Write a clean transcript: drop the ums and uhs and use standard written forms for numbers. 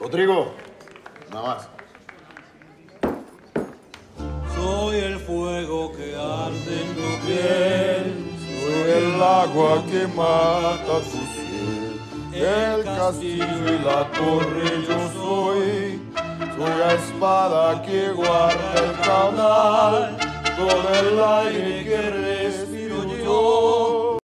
Rodrigo, nada más. Soy el fuego que arde en tu piel, soy el agua que mata tu sed, el castillo y la torre yo soy la espada que guarda el caudal, todo el aire que